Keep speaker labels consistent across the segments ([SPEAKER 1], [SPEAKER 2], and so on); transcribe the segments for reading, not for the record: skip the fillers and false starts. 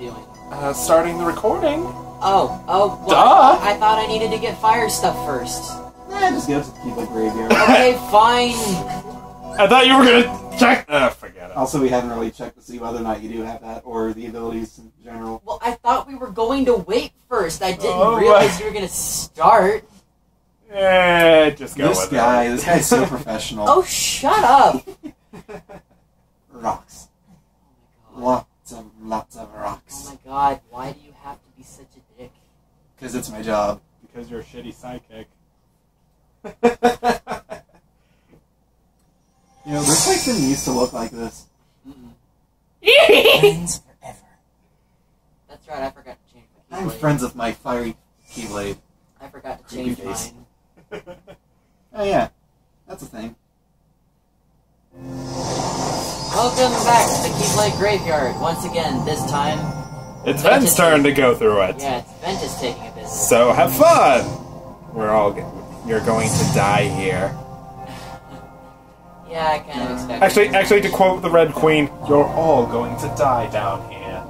[SPEAKER 1] doing?
[SPEAKER 2] Starting the recording.
[SPEAKER 1] Oh, well,
[SPEAKER 2] Duh!
[SPEAKER 1] I thought I needed to get fire stuff first.
[SPEAKER 3] Just go to the Keyblade Graveyard.
[SPEAKER 1] Okay, fine.
[SPEAKER 2] I thought you were gonna check. Forget it.
[SPEAKER 3] Also, we haven't really checked to see whether or not you do have that, or the abilities in general.
[SPEAKER 1] Well, I thought we were going to wait first. I didn't
[SPEAKER 2] Oh,
[SPEAKER 1] realize you were going to start.
[SPEAKER 2] Just go
[SPEAKER 3] This
[SPEAKER 2] with
[SPEAKER 3] guy's so professional.
[SPEAKER 1] Oh, shut up.
[SPEAKER 3] Rocks.
[SPEAKER 1] Oh my god.
[SPEAKER 3] Lots of rocks.
[SPEAKER 1] Oh my god, why do you have to be such a dick?
[SPEAKER 3] Because it's my job.
[SPEAKER 2] Because you're a shitty sidekick.
[SPEAKER 3] You know, this place didn't used to look like this.
[SPEAKER 1] Friends forever. That's right, I forgot to change my
[SPEAKER 3] I'm
[SPEAKER 1] keyblade.
[SPEAKER 3] friends with my fiery Keyblade.
[SPEAKER 1] I forgot to change
[SPEAKER 3] Creepy face.
[SPEAKER 1] mine.
[SPEAKER 3] Oh yeah, that's a thing.
[SPEAKER 1] Welcome back to the Keyblade Graveyard. Once again, this time...
[SPEAKER 2] It's Ven's turn to go through it.
[SPEAKER 1] Yeah, it's Ventus taking a visit.
[SPEAKER 2] So have fun. You're going to die here.
[SPEAKER 1] Yeah, I kind of expected.
[SPEAKER 2] Actually, to quote the Red Queen, you're all going to die down here.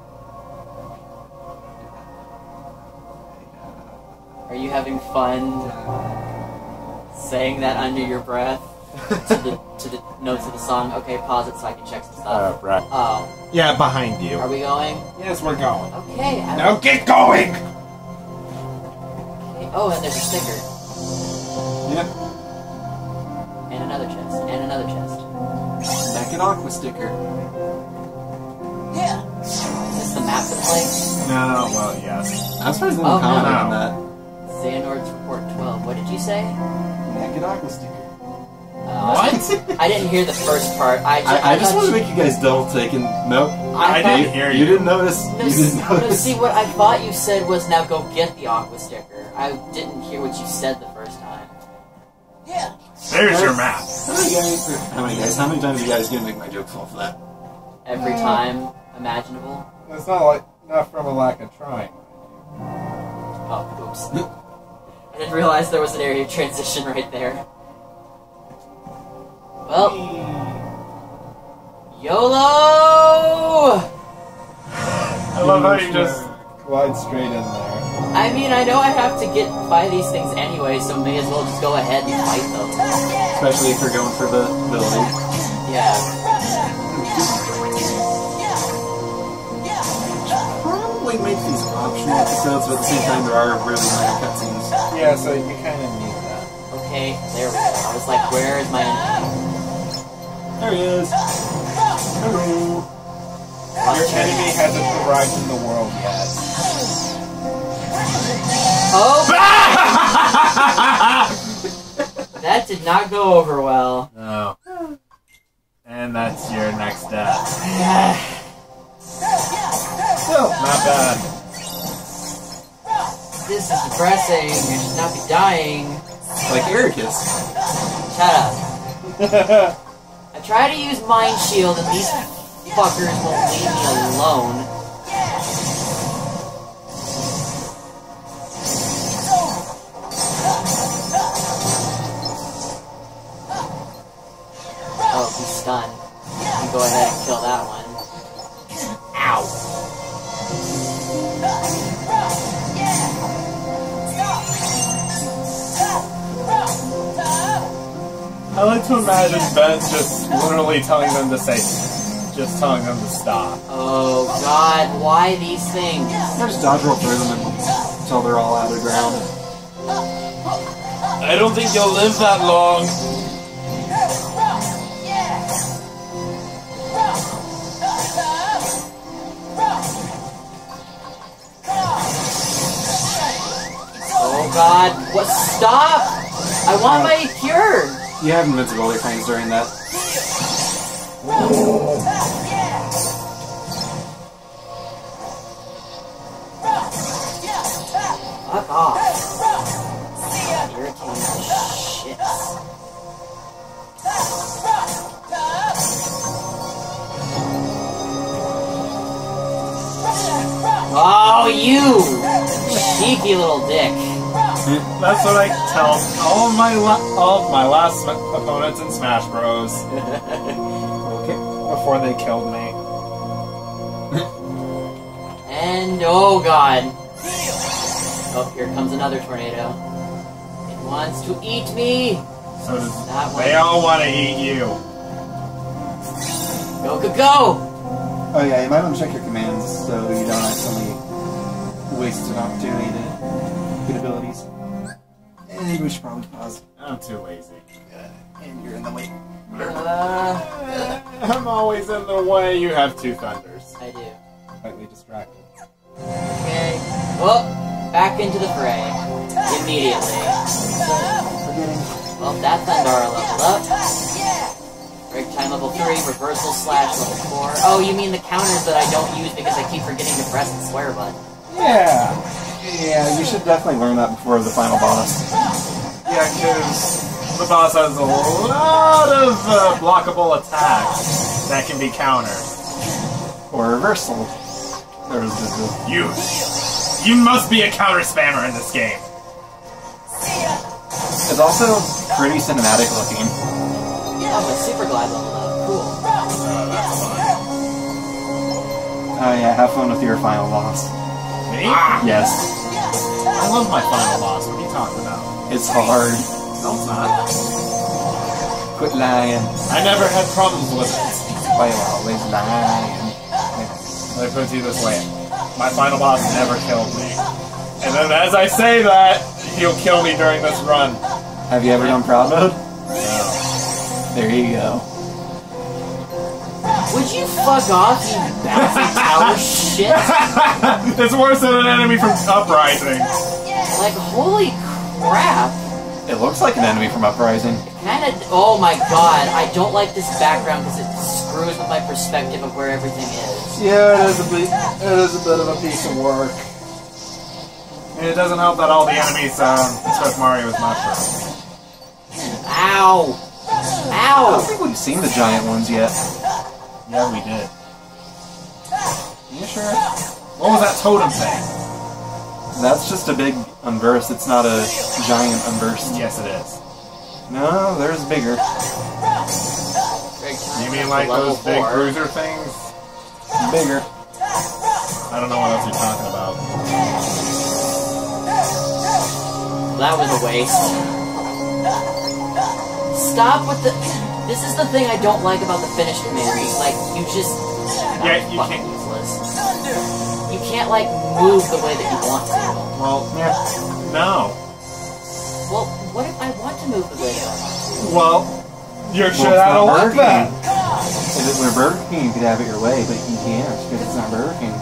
[SPEAKER 1] Are you having fun saying that under your breath to the notes of the song? Okay, pause it so I can check some stuff.
[SPEAKER 2] Right.
[SPEAKER 1] Oh,
[SPEAKER 4] Yeah, behind you.
[SPEAKER 1] are we going?
[SPEAKER 4] Yes, we're going.
[SPEAKER 1] Okay.
[SPEAKER 4] Now get going!
[SPEAKER 1] Okay. Oh, and there's a sticker.
[SPEAKER 3] Yeah.
[SPEAKER 1] And another chest. And another chest.
[SPEAKER 3] Back an Aqua sticker.
[SPEAKER 1] Yeah. Is this the map for the place?
[SPEAKER 4] No, well, yes.
[SPEAKER 3] I'm surprised they
[SPEAKER 1] Oh,
[SPEAKER 3] didn't comment
[SPEAKER 4] no.
[SPEAKER 3] on that.
[SPEAKER 1] Xehanort's Report 12. What did you say?
[SPEAKER 3] Naked Aqua sticker.
[SPEAKER 4] What?
[SPEAKER 1] I didn't hear the first part.
[SPEAKER 3] I just
[SPEAKER 1] thought
[SPEAKER 3] want to
[SPEAKER 1] you-
[SPEAKER 3] make you guys double take and nope.
[SPEAKER 1] I
[SPEAKER 4] didn't
[SPEAKER 1] thought-
[SPEAKER 4] hear
[SPEAKER 3] You
[SPEAKER 4] you.
[SPEAKER 3] didn't notice.
[SPEAKER 1] No,
[SPEAKER 3] You didn't
[SPEAKER 1] no,
[SPEAKER 3] notice.
[SPEAKER 1] see, what I thought you said was now go get the Aqua sticker. I didn't hear what you said the first time. Yeah.
[SPEAKER 4] There's your map.
[SPEAKER 3] How many times are you guys gonna make my joke fall for that?
[SPEAKER 1] Every time imaginable.
[SPEAKER 4] It's not from a lack of trying.
[SPEAKER 1] Oh, oops. I didn't realize there was an area of transition right there. Well, YOLO!
[SPEAKER 2] I love how you just...
[SPEAKER 4] glide straight in there.
[SPEAKER 1] I mean, I know I have to get by these things anyway, so may as well just go ahead and fight them.
[SPEAKER 3] Especially if you're going for the ability.
[SPEAKER 1] Yeah.
[SPEAKER 3] Probably make these optional episodes, but at the same time there are really minor cutscenes.
[SPEAKER 4] Yeah, so you kind of need that.
[SPEAKER 1] Okay, there we go. I was like, where is my enemy?
[SPEAKER 3] There he is. Hello.
[SPEAKER 4] Your enemy hasn't arrived in the world yet.
[SPEAKER 1] Oh! That did not go over well.
[SPEAKER 4] No. And that's your next death. Still, not bad.
[SPEAKER 1] This is depressing. I should not be dying.
[SPEAKER 3] Like Ericus.
[SPEAKER 1] Shut up. I try to use Mind Shield and these fuckers won't leave me alone. Oh, he's stunned. You can go ahead and kill that one. Ow.
[SPEAKER 2] I like to imagine Ben just literally telling them to say... Just telling them to stop.
[SPEAKER 1] Oh god, why these things?
[SPEAKER 3] Or just dodge roll through them until they're all out of the ground.
[SPEAKER 2] I don't think you'll live that long.
[SPEAKER 1] Oh god, what? Stop! I want my cure!
[SPEAKER 3] You have invincibility frames during that.
[SPEAKER 1] Fuck off. Irritating shit. Oh, you! Cheeky little dick.
[SPEAKER 2] That's what I tell all of my last opponents in Smash Bros. Okay, before they killed me.
[SPEAKER 1] And oh god. Oh, here comes another tornado. It wants to eat me.
[SPEAKER 2] So
[SPEAKER 1] That one.
[SPEAKER 2] they all want to eat you.
[SPEAKER 1] Go, go, go!
[SPEAKER 3] Oh yeah, you might want to check your commands so you don't accidentally waste an opportunity to get abilities. And we should probably pause.
[SPEAKER 2] I'm too lazy.
[SPEAKER 3] And you're in the way.
[SPEAKER 2] I'm always in the way. You have two thunders.
[SPEAKER 1] I do.
[SPEAKER 2] Slightly distracted.
[SPEAKER 1] Okay. Well, back into the fray. Immediately.
[SPEAKER 3] Forgetting.
[SPEAKER 1] Well, that Thundara leveled up. Break time level 3, reversal slash level 4. Oh, you mean the counters that I don't use because I keep forgetting to press the square button.
[SPEAKER 2] Yeah.
[SPEAKER 3] Yeah, you should definitely learn that before the final boss.
[SPEAKER 2] Yeah, because the boss has a lot of blockable attacks that can be countered.
[SPEAKER 3] Or reversal. There's
[SPEAKER 2] You must be a counter spammer in this game.
[SPEAKER 3] It's also pretty cinematic looking.
[SPEAKER 1] Oh, but Super Glide leveled up. Cool.
[SPEAKER 2] That's fun.
[SPEAKER 3] Oh yeah, have fun with your final boss.
[SPEAKER 2] Me?
[SPEAKER 3] Yes.
[SPEAKER 2] I love my final boss. What are you talking about?
[SPEAKER 3] It's hard.
[SPEAKER 2] No, it's not.
[SPEAKER 3] Quit lying.
[SPEAKER 2] I never had problems with it.
[SPEAKER 3] Why you always lying?
[SPEAKER 2] Let me put it to you this way. My final boss never killed me. And then as I say that, he'll kill me during this run.
[SPEAKER 3] Have you ever done proud mode?
[SPEAKER 2] No.
[SPEAKER 3] There you go.
[SPEAKER 1] Would you fuck off, you bouncing tower shit?
[SPEAKER 2] It's worse than an enemy from Uprising.
[SPEAKER 1] Like, holy crap.
[SPEAKER 3] It looks like an enemy from Uprising.
[SPEAKER 1] Kinda, oh my god, I don't like this background because it screws with my perspective of where everything is.
[SPEAKER 3] Yeah, it is a bit of a piece of work.
[SPEAKER 2] And it doesn't help that all the enemies took Mario's mushroom.
[SPEAKER 1] Ow!
[SPEAKER 3] I don't
[SPEAKER 1] Ow!
[SPEAKER 3] think we've seen the giant ones yet.
[SPEAKER 2] Yeah, we did.
[SPEAKER 3] You sure?
[SPEAKER 2] What was that totem thing?
[SPEAKER 3] That's just a big unverse. It's not a giant unverse.
[SPEAKER 2] Yes, it is.
[SPEAKER 3] No, there's bigger.
[SPEAKER 2] You mean like
[SPEAKER 1] Level
[SPEAKER 2] those big
[SPEAKER 1] 4.
[SPEAKER 2] bruiser things?
[SPEAKER 3] Bigger.
[SPEAKER 2] I don't know what else you're talking about.
[SPEAKER 1] That was a waste. Stop with the... This is the thing I don't like about the finished commands. Like, you just...
[SPEAKER 2] Yeah,
[SPEAKER 1] That's
[SPEAKER 2] you
[SPEAKER 1] fucking
[SPEAKER 2] can't-
[SPEAKER 1] useless. You can't, like, move the way that you want to.
[SPEAKER 2] Well,
[SPEAKER 3] Yeah.
[SPEAKER 2] no.
[SPEAKER 1] Well, what if I want to move the way that I want to?
[SPEAKER 2] Well, you're
[SPEAKER 3] Well,
[SPEAKER 2] shit
[SPEAKER 3] it's
[SPEAKER 2] out
[SPEAKER 3] not
[SPEAKER 2] of luck
[SPEAKER 3] Burger
[SPEAKER 2] then.
[SPEAKER 3] King. If it were Burger King, you could have it your way, but you can't because it's not Burger King.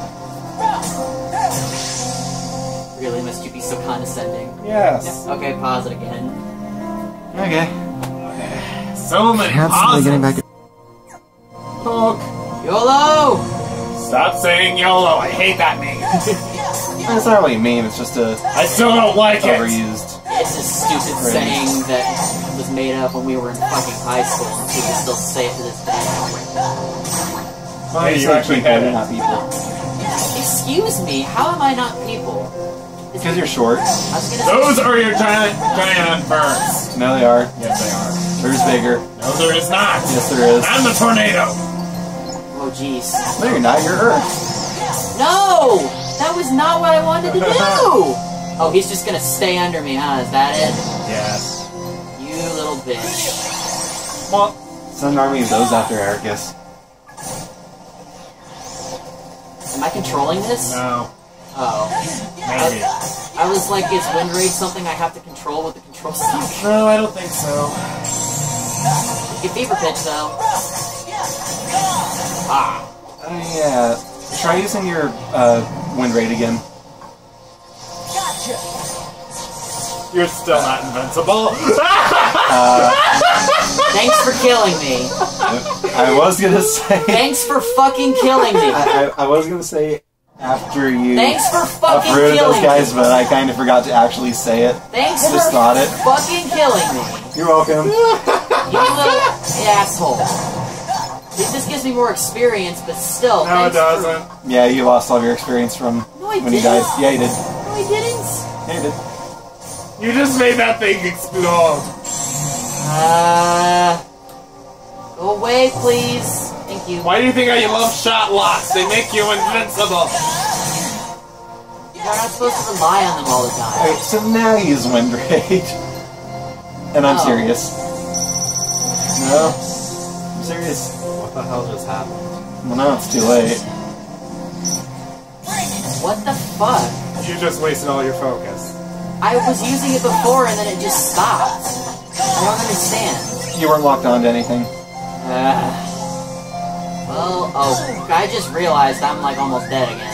[SPEAKER 1] Really, must you be so condescending?
[SPEAKER 2] Yes.
[SPEAKER 1] Okay, pause it again.
[SPEAKER 3] Okay.
[SPEAKER 2] So many pauses. Hook.
[SPEAKER 1] YOLO!
[SPEAKER 2] Stop saying YOLO. I hate that name.
[SPEAKER 3] That's not really mean, it's just a
[SPEAKER 2] I still don't like it.
[SPEAKER 3] overused.
[SPEAKER 1] It's a stupid
[SPEAKER 3] Right.
[SPEAKER 1] saying that was made up when we were in fucking high school, and people still say it to this day.
[SPEAKER 3] Well,
[SPEAKER 2] Hey, you
[SPEAKER 3] say
[SPEAKER 2] actually
[SPEAKER 3] people,
[SPEAKER 2] had
[SPEAKER 3] you're
[SPEAKER 2] it.
[SPEAKER 3] not people.
[SPEAKER 1] Excuse me, how am I not people? Is
[SPEAKER 3] Because
[SPEAKER 1] it-
[SPEAKER 3] you're short.
[SPEAKER 1] I was gonna
[SPEAKER 2] Those are your giant burns.
[SPEAKER 3] No, they are.
[SPEAKER 2] Yes, they are.
[SPEAKER 3] There's bigger.
[SPEAKER 2] No, there is not.
[SPEAKER 3] Yes, there is.
[SPEAKER 2] I'm the tornado.
[SPEAKER 1] Oh, jeez.
[SPEAKER 3] No, you're not. You're Earth.
[SPEAKER 1] No! That was not what I wanted to do! Oh, he's just gonna stay under me, huh? Is that it?
[SPEAKER 2] Yes.
[SPEAKER 1] You little bitch.
[SPEAKER 2] Well,
[SPEAKER 3] Send an army of those after Ericus.
[SPEAKER 1] Am I controlling this?
[SPEAKER 2] no.
[SPEAKER 1] Oh.
[SPEAKER 2] Maybe.
[SPEAKER 1] I was like, is Wind Rage something I have to control with the control stick?
[SPEAKER 2] No, I don't think so.
[SPEAKER 1] Get Fever Pitch, though. Ah.
[SPEAKER 3] Yeah. Try using your wind rate again.
[SPEAKER 2] You're still not invincible.
[SPEAKER 1] Thanks for killing me.
[SPEAKER 3] I was gonna say.
[SPEAKER 1] Thanks for fucking killing me.
[SPEAKER 3] I was gonna say after you
[SPEAKER 1] Thanks for fucking
[SPEAKER 3] uprooted those
[SPEAKER 1] killing
[SPEAKER 3] guys,
[SPEAKER 1] me.
[SPEAKER 3] but I kind of forgot to actually say it.
[SPEAKER 1] Thanks
[SPEAKER 3] Just
[SPEAKER 1] for
[SPEAKER 3] thought it.
[SPEAKER 1] fucking killing me.
[SPEAKER 3] You're welcome.
[SPEAKER 1] You little asshole. This gives me more experience, but still.
[SPEAKER 2] No, it
[SPEAKER 1] thanks
[SPEAKER 2] doesn't.
[SPEAKER 3] Yeah, you lost all of your experience from
[SPEAKER 1] No, I
[SPEAKER 3] when you
[SPEAKER 1] didn't.
[SPEAKER 3] died. Yeah, you did.
[SPEAKER 1] No, I didn't.
[SPEAKER 3] Yeah, you did.
[SPEAKER 2] You just made that thing explode.
[SPEAKER 1] Go away, please. Thank you.
[SPEAKER 2] Why do you think I love shot locks? They make you invincible.
[SPEAKER 1] You're not supposed to rely on them all the time.
[SPEAKER 3] Alright, so now use Wind Rage. And I'm
[SPEAKER 1] No.
[SPEAKER 3] serious. No. I'm serious.
[SPEAKER 2] What the hell just happened?
[SPEAKER 3] Well, now it's too late.
[SPEAKER 1] What the fuck?
[SPEAKER 2] You just wasted all your focus.
[SPEAKER 1] I was using it before and then it just stopped. I don't understand.
[SPEAKER 3] You weren't locked onto anything.
[SPEAKER 1] Well, oh, I just realized I'm like almost dead again.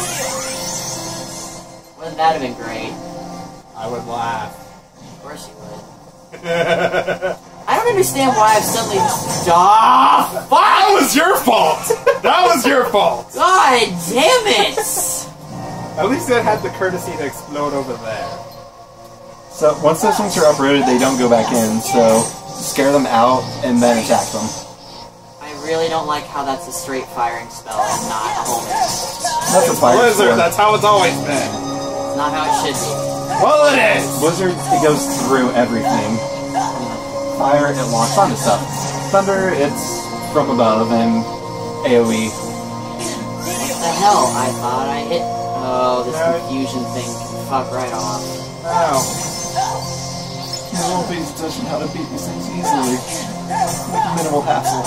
[SPEAKER 1] Wouldn't that have been great?
[SPEAKER 2] I would laugh.
[SPEAKER 1] Of course you would. I don't understand why I've suddenly... Ah, fuck!
[SPEAKER 2] That was your fault! That was your fault!
[SPEAKER 1] God damn it!
[SPEAKER 2] At least it had the courtesy to explode over there.
[SPEAKER 3] So, once those things are uprooted, they don't go back in, so scare them out and then attack them.
[SPEAKER 1] I really don't like how that's a straight firing spell and not a homing.
[SPEAKER 3] That's what fire is
[SPEAKER 2] Blizzard,
[SPEAKER 3] for.
[SPEAKER 2] that's how it's always been.
[SPEAKER 1] It's not how it should be.
[SPEAKER 2] Well, it is!
[SPEAKER 3] Blizzard, it goes through everything. Fire, it locks onto stuff. Thunder, it's from above and AoE.
[SPEAKER 1] What the hell? I thought I hit... Oh, this confusion thing can fuck right off.
[SPEAKER 2] Ow.
[SPEAKER 3] No one pays attention how to beat these things easily. With minimal hassle.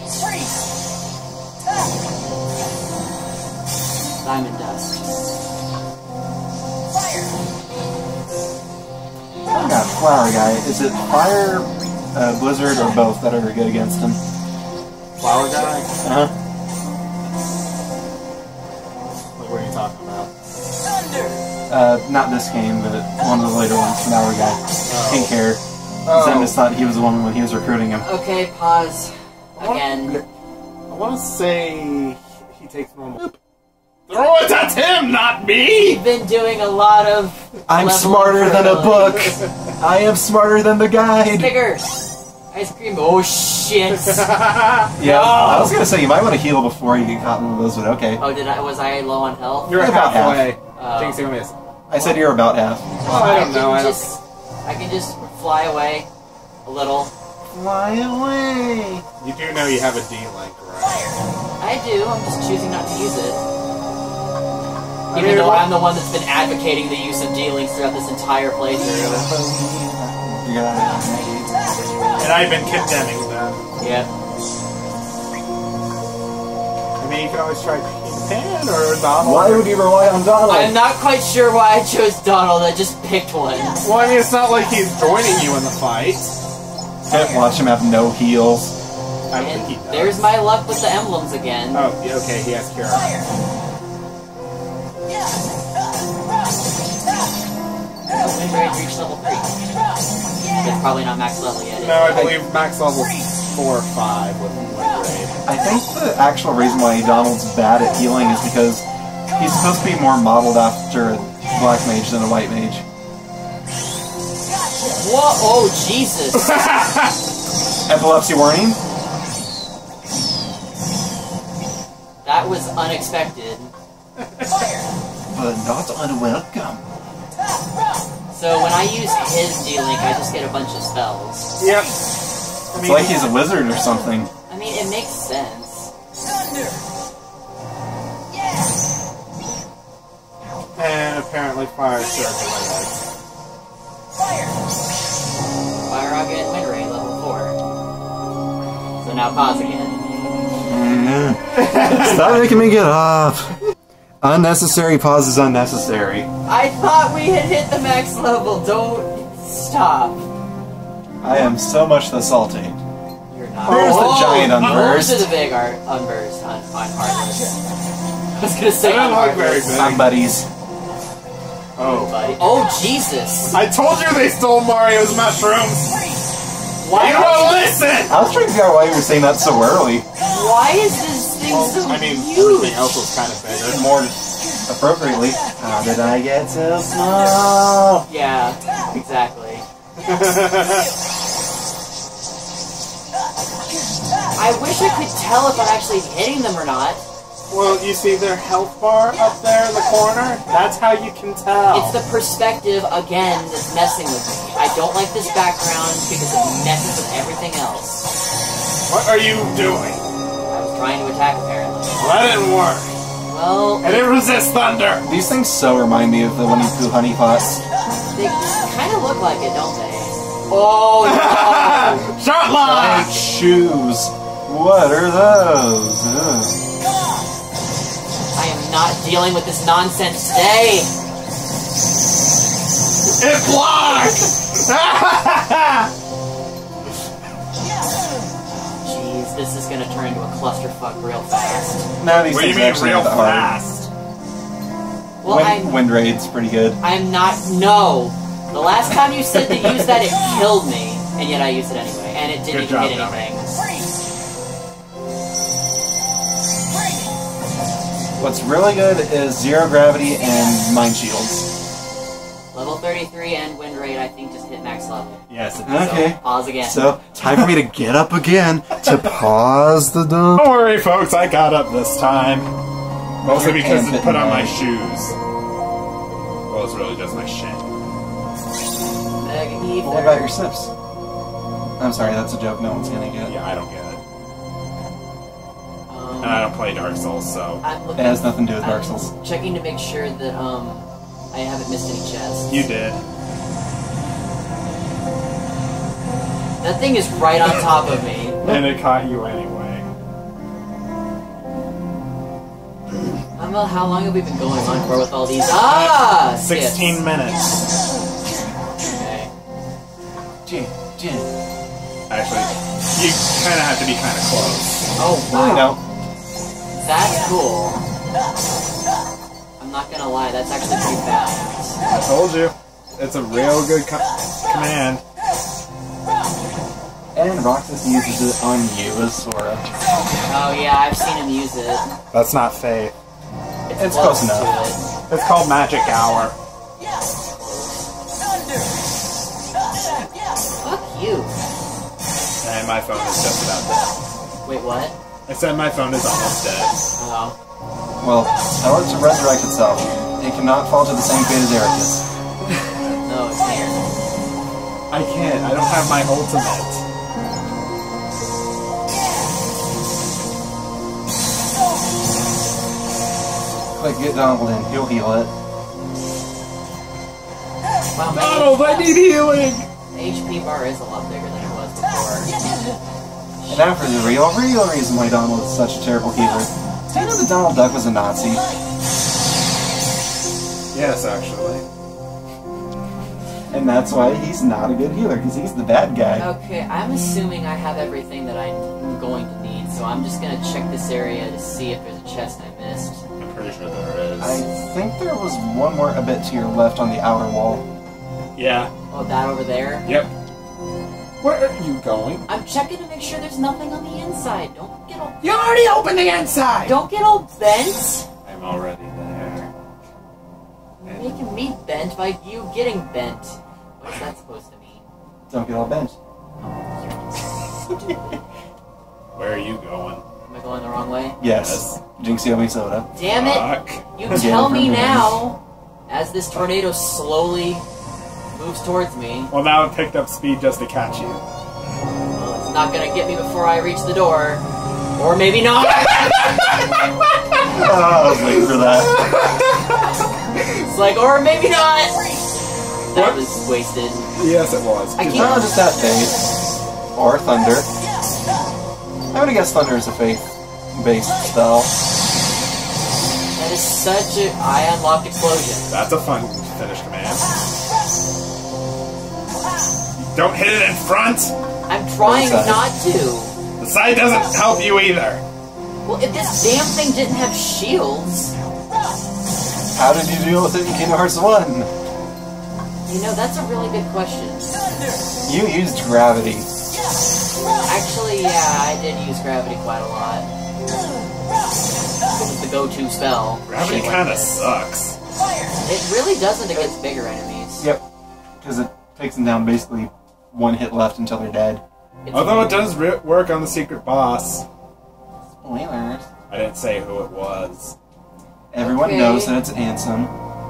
[SPEAKER 1] Diamond dust.
[SPEAKER 3] I got Flower Guy. Is it Fire, Blizzard, or both that are good against him?
[SPEAKER 2] Flower guy?
[SPEAKER 3] Uh-huh.
[SPEAKER 2] Like, what are you talking about?
[SPEAKER 3] Not this game, but one of the later ones, Flower Guy. Pink hair. Xemnas thought he was the one when he was recruiting him.
[SPEAKER 1] Okay, pause. Again.
[SPEAKER 2] I want to say he takes normal. Throw it at him, not me!
[SPEAKER 1] We've been doing a lot of...
[SPEAKER 3] I'm
[SPEAKER 1] level
[SPEAKER 3] smarter than a book!
[SPEAKER 1] ability.
[SPEAKER 3] I am smarter than the guide!
[SPEAKER 1] Stickers! Ice cream. Oh, shit.
[SPEAKER 3] Yeah, I was gonna say, you might want to heal before you get caught in one of those, but okay.
[SPEAKER 1] Oh, was I low on health?
[SPEAKER 2] You're
[SPEAKER 3] About
[SPEAKER 2] halfway.
[SPEAKER 1] half.
[SPEAKER 2] Jinx, you miss.
[SPEAKER 3] I said you're about half.
[SPEAKER 2] Oh, I don't know.
[SPEAKER 1] I can just fly away a little.
[SPEAKER 3] Fly away!
[SPEAKER 2] You do know you have a D-Link, right?
[SPEAKER 1] I do, I'm just choosing not to use it.
[SPEAKER 2] I
[SPEAKER 1] Even
[SPEAKER 2] mean,
[SPEAKER 1] though
[SPEAKER 2] what-
[SPEAKER 1] I'm the one that's been advocating the use of D-Links throughout this entire playthrough.
[SPEAKER 3] You got it.
[SPEAKER 2] And I've been condemning them.
[SPEAKER 1] Yep.
[SPEAKER 2] I mean, you can always try Peter Pan or Donald.
[SPEAKER 3] Why would you rely on Donald?
[SPEAKER 1] I'm not quite sure why I chose Donald, I just picked one.
[SPEAKER 2] Well, I mean, it's not like he's joining you in the fight.
[SPEAKER 3] Can't watch him have no heals.
[SPEAKER 2] I don't think he
[SPEAKER 1] And
[SPEAKER 2] does.
[SPEAKER 1] there's my luck with the emblems again.
[SPEAKER 2] Oh, yeah, okay, he has Cure.
[SPEAKER 1] Oh, wind rage reached level 3. It's probably not max level yet. is
[SPEAKER 2] No, I
[SPEAKER 1] it?
[SPEAKER 2] believe max level 4 or 5 with Wind Raid.
[SPEAKER 3] I think the actual reason why Donald's bad at healing is because he's supposed to be more modeled after a black mage than a white mage.
[SPEAKER 1] Whoa! Oh, Jesus!
[SPEAKER 3] Epilepsy warning?
[SPEAKER 1] That was unexpected.
[SPEAKER 3] But not unwelcome.
[SPEAKER 1] So when I use his D-Link, I just get a bunch of spells.
[SPEAKER 2] Yep.
[SPEAKER 3] It's like he's a wizard or something.
[SPEAKER 1] I mean, it makes sense.
[SPEAKER 2] And apparently Fire Surge my legs.
[SPEAKER 1] Fire Rocket, Wind Ray, level 4. So now pause again.
[SPEAKER 3] Stop making me get off. Unnecessary pause is unnecessary.
[SPEAKER 1] I thought we had hit the max level. Don't stop.
[SPEAKER 3] I am so much the salty.
[SPEAKER 1] You're not.
[SPEAKER 3] There's the giant
[SPEAKER 1] Those are
[SPEAKER 3] unburst.
[SPEAKER 1] the big unburst on Heartless. I was gonna say
[SPEAKER 2] They don't
[SPEAKER 1] on
[SPEAKER 2] look very
[SPEAKER 1] Heartless.
[SPEAKER 2] big.
[SPEAKER 3] I'm buddies.
[SPEAKER 2] Oh.
[SPEAKER 1] Buddy. Oh, Jesus.
[SPEAKER 2] I told you they stole Mario's mushrooms!
[SPEAKER 1] Why,
[SPEAKER 2] You don't listen!
[SPEAKER 3] I was trying to figure out why you were saying that so early.
[SPEAKER 1] why is this thing so
[SPEAKER 2] I mean,
[SPEAKER 1] huge?
[SPEAKER 2] everything else was kind of bigger.
[SPEAKER 3] More appropriately. How did I get so small?
[SPEAKER 1] Yeah, exactly. I wish I could tell if I'm actually hitting them or not.
[SPEAKER 2] Well, you see their health bar up there in the corner? That's how you can tell.
[SPEAKER 1] It's the perspective, again, that's messing with me. I don't like this background because it messes with everything else.
[SPEAKER 2] What are you doing?
[SPEAKER 1] I was trying to attack, apparently.
[SPEAKER 2] Well, that didn't work.
[SPEAKER 1] Well,
[SPEAKER 2] And it resists thunder!
[SPEAKER 3] These things so remind me of the Winnie Pooh honey pots.
[SPEAKER 1] they kind of look like it, don't they? Oh, no!
[SPEAKER 2] Shot
[SPEAKER 3] Giant
[SPEAKER 2] launch!
[SPEAKER 3] shoes. What are those? Ugh.
[SPEAKER 1] I am not dealing with this nonsense today!
[SPEAKER 2] It blocked!
[SPEAKER 1] Jeez, this is gonna turn into a clusterfuck real fast.
[SPEAKER 3] No, these
[SPEAKER 2] What do you
[SPEAKER 3] things
[SPEAKER 2] mean
[SPEAKER 3] actually
[SPEAKER 2] real
[SPEAKER 3] have the hard.
[SPEAKER 2] fast?
[SPEAKER 1] Well,
[SPEAKER 3] Wind Raid's pretty good.
[SPEAKER 1] I'm not. No! The last time you said to use that, it killed me, and yet I used it anyway, and it didn't
[SPEAKER 2] Good
[SPEAKER 1] even
[SPEAKER 2] job,
[SPEAKER 1] hit
[SPEAKER 2] Dummy.
[SPEAKER 1] anything.
[SPEAKER 3] What's really good is Zero Gravity and Mind Shields.
[SPEAKER 1] Level 33 and Wind Raid, I think, just hit max level.
[SPEAKER 2] Yes, it
[SPEAKER 3] Okay.
[SPEAKER 1] Pause again.
[SPEAKER 3] So, time for me to get up again to pause the dump.
[SPEAKER 2] Don't worry, folks, I got up this time. Mostly because
[SPEAKER 3] And
[SPEAKER 2] it put on my
[SPEAKER 3] bitten
[SPEAKER 2] shoes. Well, it's really just my shit.
[SPEAKER 1] Mega
[SPEAKER 3] Well, what about your sips? I'm sorry, that's a joke no one's gonna get.
[SPEAKER 2] Yeah, I don't get it. And I don't play Dark Souls, so...
[SPEAKER 1] I'm
[SPEAKER 3] It
[SPEAKER 1] looking,
[SPEAKER 3] has nothing to do with Dark
[SPEAKER 1] I'm
[SPEAKER 3] Souls.
[SPEAKER 1] checking to make sure that, I haven't missed any chests.
[SPEAKER 2] You did.
[SPEAKER 1] That thing is right on top of me.
[SPEAKER 2] And it caught you anyway.
[SPEAKER 1] I don't know how long have we been going on for with all these. Ah!
[SPEAKER 2] 16
[SPEAKER 1] skips.
[SPEAKER 2] minutes.
[SPEAKER 1] Okay.
[SPEAKER 3] Jin.
[SPEAKER 2] Actually, you kind of have to be kind of close.
[SPEAKER 1] Oh,
[SPEAKER 3] Well, you
[SPEAKER 1] wow.
[SPEAKER 3] know.
[SPEAKER 1] That's cool. I'm not gonna lie, that's actually pretty balanced.
[SPEAKER 2] I told you. It's a real good command.
[SPEAKER 3] And Roxas uses it on you as Sora.
[SPEAKER 1] Oh yeah, I've seen him use it.
[SPEAKER 2] That's not Faith.
[SPEAKER 3] It's close enough.
[SPEAKER 1] to it.
[SPEAKER 2] It's called Magic Hour.
[SPEAKER 1] Fuck you.
[SPEAKER 2] And my phone is just about dead.
[SPEAKER 1] Wait, what?
[SPEAKER 2] I said my phone is almost dead.
[SPEAKER 1] Oh.
[SPEAKER 3] Well, in order to resurrect itself, it cannot fall to the same fate as Ericus.
[SPEAKER 1] No, it can't.
[SPEAKER 2] I can't. I don't have my ultimate.
[SPEAKER 3] Quick, get Donald in. He'll heal it.
[SPEAKER 1] Wow, man.
[SPEAKER 2] Oh, I need healing!
[SPEAKER 1] The HP bar is a lot bigger than it was before.
[SPEAKER 3] And now for the real reason why Donald is such a terrible healer. Do you know that Donald Duck was a Nazi?
[SPEAKER 2] Yes, actually.
[SPEAKER 3] And that's why he's not a good healer, because he's the bad guy.
[SPEAKER 1] Okay, I'm assuming I have everything that I'm going to need, so I'm just gonna check this area to see if there's a chest I missed.
[SPEAKER 2] I'm pretty sure there is.
[SPEAKER 3] I think there was one more a bit to your left on the outer wall.
[SPEAKER 2] Yeah.
[SPEAKER 1] Oh, that over there?
[SPEAKER 2] Yep. Where are you going?
[SPEAKER 1] I'm checking to make sure there's nothing on the inside. Don't get all...
[SPEAKER 2] You already opened the inside!
[SPEAKER 1] Don't get all bent!
[SPEAKER 2] I'm already there.
[SPEAKER 1] You're making me bent by you getting bent. What is that supposed to mean?
[SPEAKER 3] Don't get all bent.
[SPEAKER 2] Where are you going?
[SPEAKER 1] Am I going the wrong way?
[SPEAKER 3] Yes. Jinx Yomi Soda.
[SPEAKER 1] Damn it!
[SPEAKER 2] Fuck.
[SPEAKER 1] You tell me now, as this tornado slowly moves towards me.
[SPEAKER 2] Well, now it picked up speed just to catch you.
[SPEAKER 1] Well, it's not gonna get me before I reach the door. Or maybe not!
[SPEAKER 3] Oh, I was waiting for that.
[SPEAKER 1] It's like, or maybe not! That
[SPEAKER 2] What?
[SPEAKER 1] was wasted.
[SPEAKER 2] Yes, it was.
[SPEAKER 1] I keep-
[SPEAKER 3] No, just that fate. Or Thunder. I'm gonna guess Thunder is a faith-based spell.
[SPEAKER 1] That is such a... I unlocked Explosion.
[SPEAKER 2] That's a fun finish command. Don't hit it in front!
[SPEAKER 1] I'm trying
[SPEAKER 3] Both sides.
[SPEAKER 1] not to.
[SPEAKER 2] The side doesn't help you either.
[SPEAKER 1] Well, if this damn thing didn't have shields...
[SPEAKER 3] How did you deal with it in Kingdom Hearts 1?
[SPEAKER 1] You know, that's a really good question.
[SPEAKER 3] You used gravity.
[SPEAKER 1] Actually, yeah, I did use gravity quite a lot. It was the go-to spell. for
[SPEAKER 2] Gravity
[SPEAKER 1] shit like
[SPEAKER 2] kind of
[SPEAKER 1] this.
[SPEAKER 2] sucks.
[SPEAKER 1] It really doesn't against bigger enemies.
[SPEAKER 3] Yep. Because it takes them down basically one hit left until they're dead.
[SPEAKER 1] It's
[SPEAKER 2] Although it does work on the secret boss.
[SPEAKER 3] Spoilers.
[SPEAKER 2] I didn't say who it was.
[SPEAKER 3] Everyone
[SPEAKER 1] Okay.
[SPEAKER 3] knows that it's Ansem.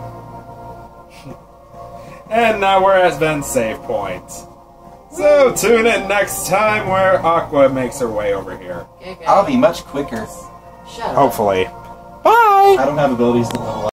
[SPEAKER 2] And now we're at Ben's save point. So tune in next time where Aqua makes her way over here.
[SPEAKER 1] Okay, okay.
[SPEAKER 3] I'll be much quicker.
[SPEAKER 1] Shut up.
[SPEAKER 2] Hopefully. Bye!
[SPEAKER 3] I don't have abilities to level